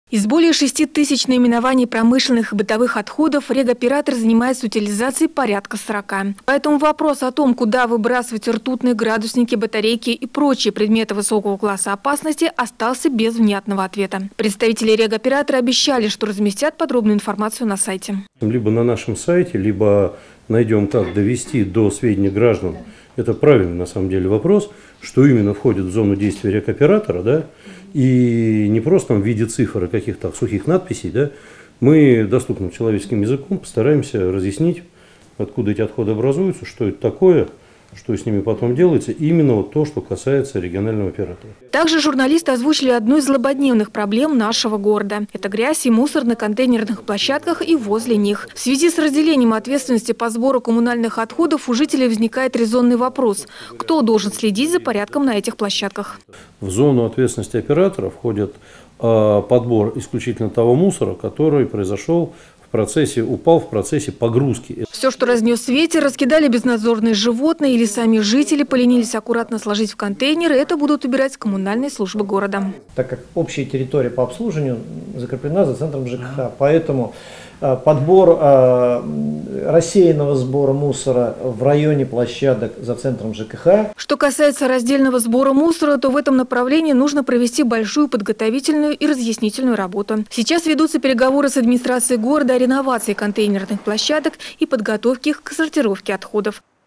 Из более 6 тысяч наименований промышленных и бытовых отходов регоператор занимается утилизацией порядка 40. Поэтому вопрос о том, куда выбрасывать ртутные градусники, батарейки и прочие предметы высокого класса опасности, остался без внятного ответа. Представители регоператора обещали, что разместят подробную информацию на сайте. Либо на нашем сайте, либо найдем, как довести до сведения граждан. Это правильный на самом деле вопрос, что именно входит в зону действия регоператора, да, и не просто в виде цифр и каких-то сухих надписей, да, мы доступным человеческим языком постараемся разъяснить, откуда эти отходы образуются, что это такое, что с ними потом делается, именно вот то, что касается регионального оператора. Также журналисты озвучили одну из злободневных проблем нашего города. Это грязь и мусор на контейнерных площадках и возле них. В связи с разделением ответственности по сбору коммунальных отходов у жителей возникает резонный вопрос: кто должен следить за порядком на этих площадках? В зону ответственности оператора входит подбор исключительно того мусора, который упал в процессе погрузки. Все, что разнес ветер, раскидали безнадзорные животные или сами жители поленились аккуратно сложить в контейнеры, это будут убирать коммунальные службы города. Так как общая территория по обслуживанию закреплена за центром ЖКХ, поэтому подбор рассеянного сбора мусора в районе площадок за центром ЖКХ. Что касается раздельного сбора мусора, то в этом направлении нужно провести большую подготовительную и разъяснительную работу. Сейчас ведутся переговоры с администрацией города о реновации контейнерных площадок и подготовке их к сортировке отходов.